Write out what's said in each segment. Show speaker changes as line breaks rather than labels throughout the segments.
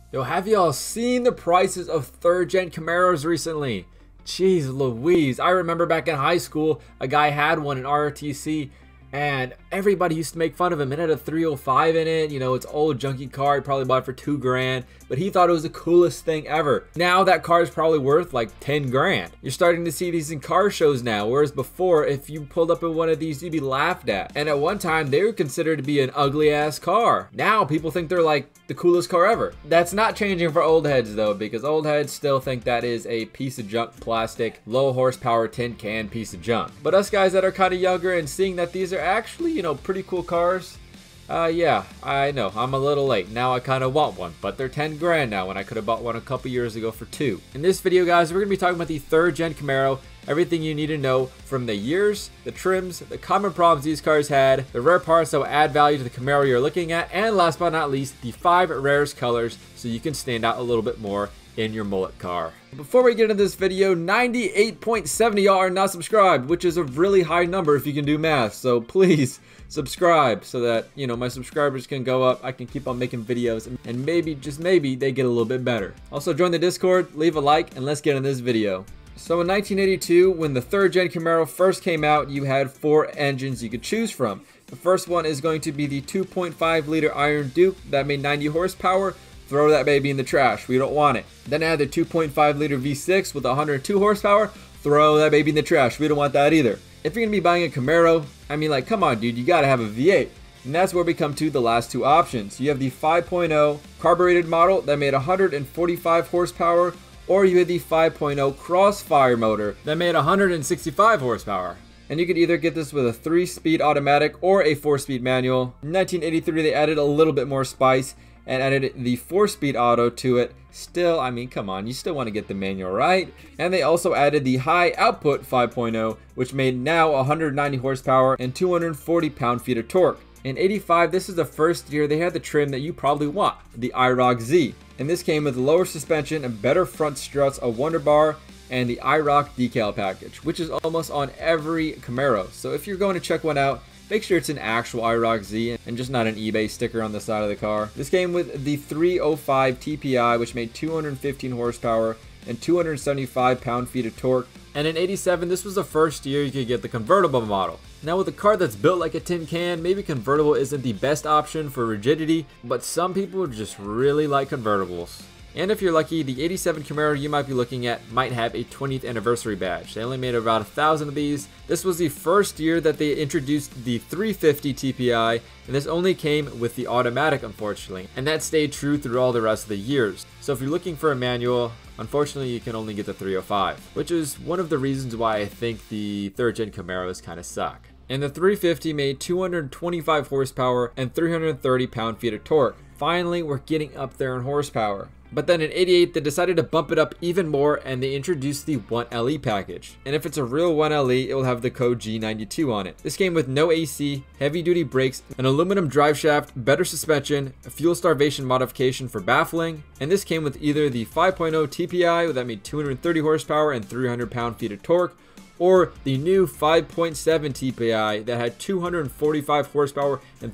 Yo, have y'all seen the prices of third gen Camaros recently? Jeez Louise, I remember back in high school, a guy had one in ROTC and everybody used to make fun of him. It had a 305 in it, you know, it's old junky car, he probably bought it for 2 grand, but he thought it was the coolest thing ever. Now that car is probably worth like 10 grand. You're starting to see these in car shows now, whereas before, if you pulled up in one of these, you'd be laughed at. And at one time, they were considered to be an ugly ass car. Now people think they're like the coolest car ever. That's not changing for old heads though, because old heads still think that is a piece of junk plastic, low horsepower tin can piece of junk. But us guys that are kind of younger and seeing that these are actually, you know, pretty cool cars, yeah, I know, I'm a little late. Now I kind of want one, but they're 10 grand now when I could have bought one a couple years ago for 2. In this video, guys, we're going to be talking about the 3rd gen Camaro, everything you need to know from the years, the trims, the common problems these cars had, the rare parts that will add value to the Camaro you're looking at, and last but not least, the 5 rarest colors so you can stand out a little bit more in your mullet car. Before we get into this video, 98.7 of y'all are not subscribed, which is a really high number if you can do math, so please subscribe so that, you know, my subscribers can go up, I can keep on making videos, and maybe, just maybe, they get a little bit better. Also join the Discord, leave a like, and let's get into this video. So in 1982, when the 3rd gen Camaro first came out, you had 4 engines you could choose from. The first one is going to be the 2.5 liter Iron Duke that made 90 horsepower. Throw that baby in the trash, we don't want it. Then I had the 2.5 liter V6 with 102 horsepower. Throw that baby in the trash, we don't want that either. If you're gonna be buying a Camaro, I mean, like, come on dude, you gotta have a V8. And that's where we come to the last 2 options. You have the 5.0 carbureted model that made 145 horsepower, or you had the 5.0 Crossfire motor that made 165 horsepower. And you could either get this with a 3-speed automatic or a 4-speed manual. In 1983, they added a little bit more spice and added the 4-speed auto to it. Still, I mean, come on, you still want to get the manual, right? And they also added the high output 5.0, which made now 190 horsepower and 240 pound-feet of torque. In 85, this is the first year they had the trim that you probably want, the IROC Z. And this came with lower suspension and better front struts, a Wonder Bar, and the IROC decal package, which is almost on every Camaro. So if you're going to check one out, make sure it's an actual IROC Z and just not an eBay sticker on the side of the car. This came with the 305 TPI, which made 215 horsepower and 275 pound-feet of torque. And in 87, this was the first year you could get the convertible model. Now with a car that's built like a tin can, maybe convertible isn't the best option for rigidity, but some people just really like convertibles. And if you're lucky, the 87 Camaro you might be looking at might have a 20th anniversary badge. They only made about 1,000 of these. This was the first year that they introduced the 350 TPI, and this only came with the automatic, unfortunately. And that stayed true through all the rest of the years. So if you're looking for a manual, unfortunately you can only get the 305, which is one of the reasons why I think the 3rd gen Camaros kind of suck. And the 350 made 225 horsepower and 330 pound-feet of torque. Finally, we're getting up there in horsepower. But then in 88, they decided to bump it up even more and they introduced the 1LE package. And if it's a real 1LE, it will have the code G92 on it. This came with no AC, heavy duty brakes, an aluminum drive shaft, better suspension, a fuel starvation modification for baffling, and this came with either the 5.0 TPI that made 230 horsepower and 300 pound-feet of torque, or the new 5.7 TPI that had 245 horsepower and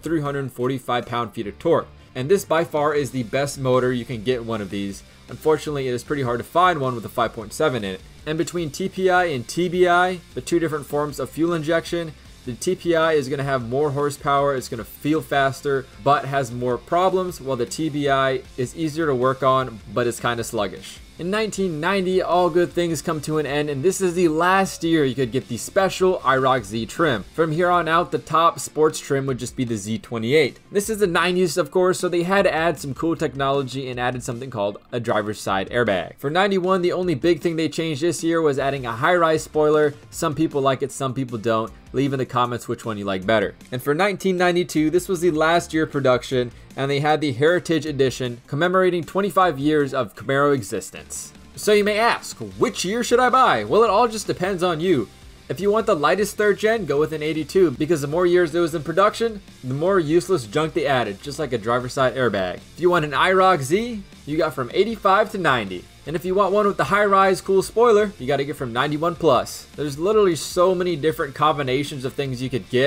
345 pound-feet of torque. And this by far is the best motor you can get one of these. Unfortunately, it is pretty hard to find one with a 5.7 in it. And between TPI and TBI, the 2 different forms of fuel injection, the TPI is going to have more horsepower, it's going to feel faster, but has more problems, while the TBI is easier to work on, but it's kind of sluggish. In 1990, all good things come to an end, and this is the last year you could get the special IROC Z trim. From here on out, the top sports trim would just be the Z28. This is the 90s, of course, so they had to add some cool technology and added something called a driver's side airbag. For 91, the only big thing they changed this year was adding a high-rise spoiler. Some people like it, some people don't. Leave in the comments which one you like better. And for 1992, this was the last year of production, and they had the Heritage Edition commemorating 25 years of Camaro existence. So you may ask, which year should I buy? Well, it all just depends on you. If you want the lightest 3rd gen, go with an 82, because the more years it was in production, the more useless junk they added, just like a driver's side airbag. If you want an IROC Z, you got from 85 to 90. And if you want one with the high-rise cool spoiler, you got to get from 91 plus. There's literally so many different combinations of things you could get.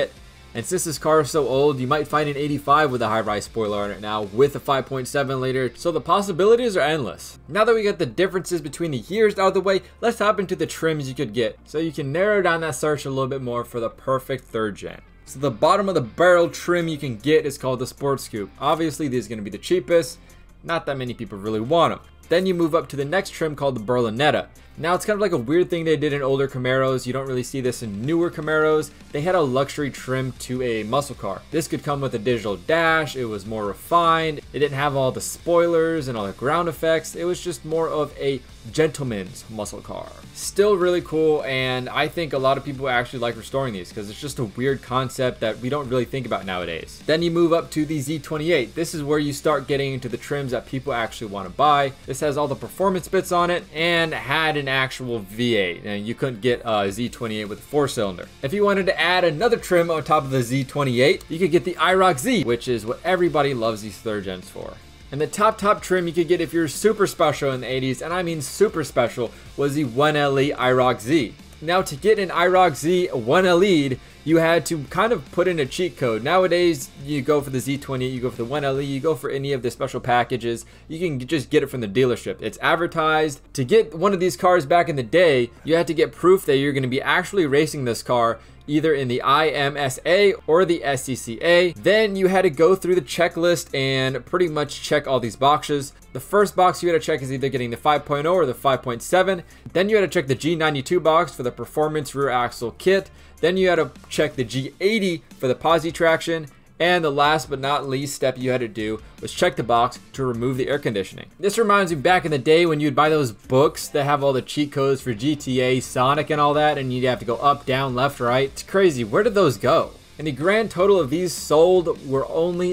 And since this car is so old, you might find an 85 with a high-rise spoiler on it now with a 5.7 liter, so the possibilities are endless. Now that we got the differences between the years out of the way, let's hop into the trims you could get, so you can narrow down that search a little bit more for the perfect 3rd gen. So the bottom of the barrel trim you can get is called the Sport Scoop. Obviously, these are going to be the cheapest. Not that many people really want them. Then you move up to the next trim called the Berlinetta. Now it's kind of like a weird thing they did in older Camaros. You don't really see this in newer Camaros. They had a luxury trim to a muscle car. This could come with a digital dash. It was more refined. It didn't have all the spoilers and all the ground effects. It was just more of a gentleman's muscle car. Still really cool, and I think a lot of people actually like restoring these because it's just a weird concept that we don't really think about nowadays. Then you move up to the Z28. This is where you start getting into the trims that people actually want to buy. This has all the performance bits on it and had an actual V8, and you couldn't get a Z28 with a 4-cylinder. If you wanted to add another trim on top of the Z28, you could get the IROC Z, which is what everybody loves these 3rd gens for. And the top trim you could get if you're super special in the 80s, and I mean super special, was the 1LE IROC Z. Now to get an IROC Z 1LE, you had to kind of put in a cheat code. Nowadays, you go for the Z20, you go for the 1LE, you go for any of the special packages, you can just get it from the dealership. It's advertised. To get one of these cars back in the day, you had to get proof that you're going to be actually racing this car either in the IMSA or the SCCA. Then you had to go through the checklist and pretty much check all these boxes. The first box you had to check is either getting the 5.0 or the 5.7. Then you had to check the G92 box for the performance rear axle kit. Then you had to check the G80 for the posi traction. And the last but not least step you had to do was check the box to remove the air conditioning. This reminds me back in the day when you'd buy those books that have all the cheat codes for GTA, Sonic, and all that, and you'd have to go up, down, left, right. It's crazy. Where did those go? And the grand total of these sold were only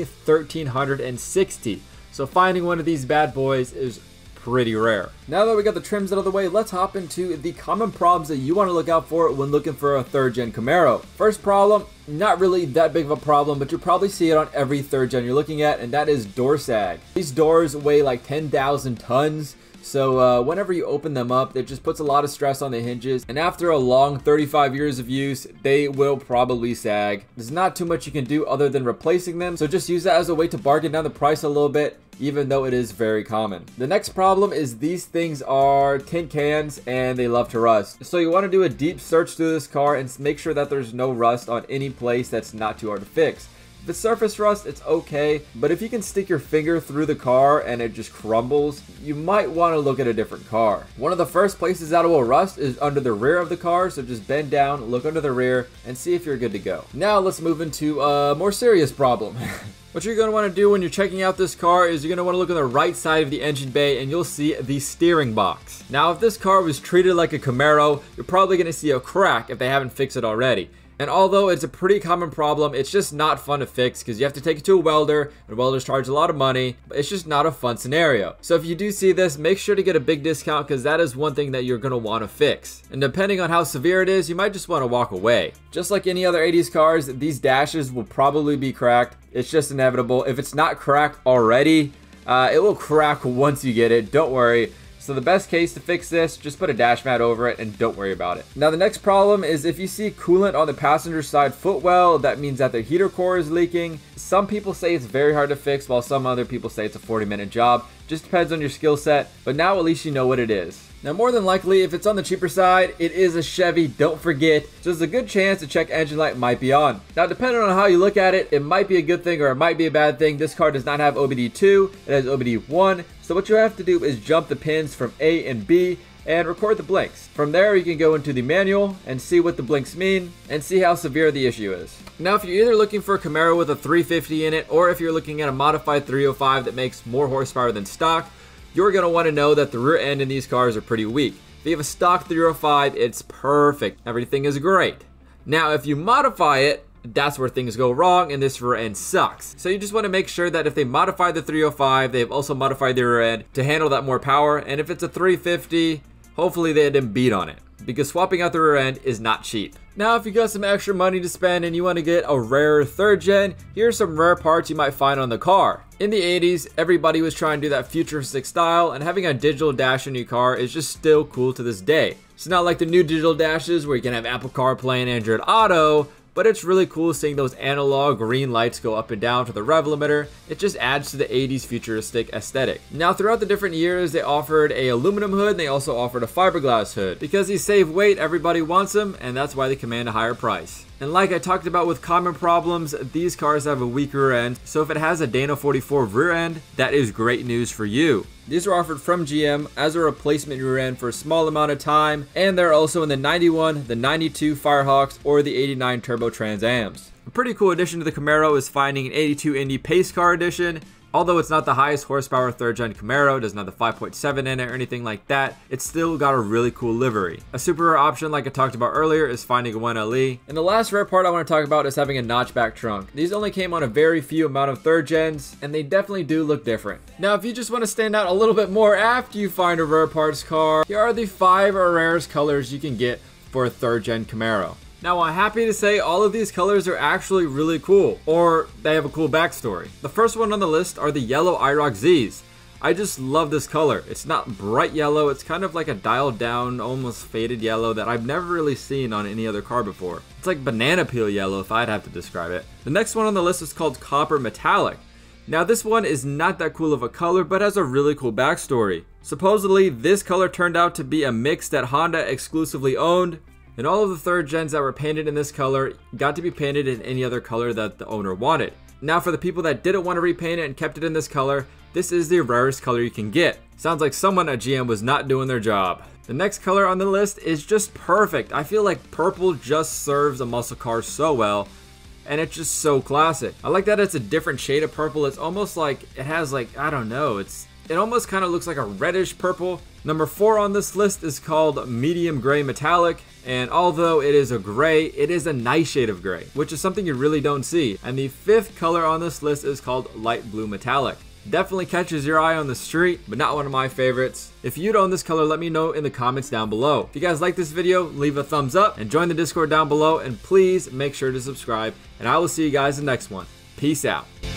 1,360. So finding one of these bad boys is pretty rare. Now that we got the trims out of the way, let's hop into the common problems that you want to look out for when looking for a 3rd gen Camaro. First problem, not really that big of a problem, but you'll probably see it on every 3rd gen you're looking at, and that is door sag. These doors weigh like 10,000 tons. So whenever you open them up, it just puts a lot of stress on the hinges. And after a long 35 years of use, they will probably sag. There's not too much you can do other than replacing them. So just use that as a way to bargain down the price a little bit, even though it is very common. The next problem is these things are tin cans and they love to rust. So you want to do a deep search through this car and make sure that there's no rust on any place that's not too hard to fix. If it's surface rust, it's okay, but if you can stick your finger through the car and it just crumbles, you might want to look at a different car. One of the first places that it will rust is under the rear of the car, so just bend down, look under the rear, and see if you're good to go. Now let's move into a more serious problem. What you're going to want to do when you're checking out this car is you're going to want to look on the right side of the engine bay and you'll see the steering box. Now if this car was treated like a Camaro, you're probably going to see a crack if they haven't fixed it already. And although it's a pretty common problem, it's just not fun to fix because you have to take it to a welder, and welders charge a lot of money, but it's just not a fun scenario. So if you do see this, make sure to get a big discount because that is one thing that you're going to want to fix. And depending on how severe it is, you might just want to walk away. Just like any other 80s cars, these dashes will probably be cracked. It's just inevitable. If it's not cracked already, it will crack once you get it. Don't worry. So the best case to fix this, just put a dash mat over it and don't worry about it. Now the next problem is if you see coolant on the passenger side footwell, that means that the heater core is leaking. Some people say it's very hard to fix, while some other people say it's a 40-minute job. Just depends on your skill set, but now at least you know what it is. Now more than likely, if it's on the cheaper side, it is a Chevy, don't forget. So there's a good chance the check engine light might be on. Now depending on how you look at it, it might be a good thing or it might be a bad thing. This car does not have OBD2, it has OBD1. So what you have to do is jump the pins from A and B and record the blinks. From there, you can go into the manual and see what the blinks mean and see how severe the issue is. Now, if you're either looking for a Camaro with a 350 in it, or if you're looking at a modified 305 that makes more horsepower than stock, you're going to want to know that the rear end in these cars are pretty weak. If you have a stock 305, it's perfect. Everything is great. Now, if you modify it, that's where things go wrong and this rear end sucks. So you just want to make sure that if they modify the 305, they've also modified the rear end to handle that more power. And if it's a 350, hopefully they didn't beat on it, because swapping out the rear end is not cheap. Now, if you got some extra money to spend and you want to get a rare 3rd gen, here's some rare parts you might find on the car. In the 80s, everybody was trying to do that futuristic style, and having a digital dash in your car is just still cool to this day. It's not like the new digital dashes where you can have Apple CarPlay and Android Auto, but it's really cool seeing those analog green lights go up and down for the rev limiter. It just adds to the 80s futuristic aesthetic. Now throughout the different years, they offered a aluminum hood and they also offered a fiberglass hood. Because these save weight, everybody wants them, and that's why they command a higher price. And like I talked about with common problems, these cars have a weak rear end, so if it has a Dana 44 rear end, that is great news for you. These are offered from GM as a replacement rear end for a small amount of time, and they're also in the 91, the 92 Firehawks, or the 89 Turbo Trans Ams. A pretty cool addition to the Camaro is finding an 82 Indy Pace Car Edition. Although it's not the highest horsepower 3rd gen Camaro, doesn't have the 5.7 in it or anything like that, it's still got a really cool livery. A super rare option like I talked about earlier is finding a 1LE. And the last rare part I want to talk about is having a notchback trunk. These only came on a very few amount of 3rd gens, and they definitely do look different. Now if you just want to stand out a little bit more after you find a rare parts car, here are the 5 rarest colors you can get for a 3rd gen Camaro. Now I'm happy to say all of these colors are actually really cool, or they have a cool backstory. The first one on the list are the yellow IROC Zs. I just love this color. It's not bright yellow, it's kind of like a dialed down, almost faded yellow that I've never really seen on any other car before. It's like banana peel yellow if I'd have to describe it. The next one on the list is called Copper Metallic. Now this one is not that cool of a color, but has a really cool backstory. Supposedly this color turned out to be a mix that Honda exclusively owned, and all of the 3rd gens that were painted in this color got to be painted in any other color that the owner wanted. Now for the people that didn't want to repaint it and kept it in this color, this is the rarest color you can get. Sounds like someone at GM was not doing their job. The next color on the list is just perfect. I feel like purple just serves a muscle car so well, and it's just so classic. I like that it's a different shade of purple. It's almost like it has like, I don't know, it almost kind of looks like a reddish purple. Number 4 on this list is called Medium Gray Metallic, and although it is a gray, it is a nice shade of gray, which is something you really don't see. And the 5th color on this list is called Light Blue Metallic. Definitely catches your eye on the street, but not one of my favorites. If you'd own this color, let me know in the comments down below. If you guys like this video, leave a thumbs up and join the Discord down below, and please make sure to subscribe, and I will see you guys in the next one. Peace out.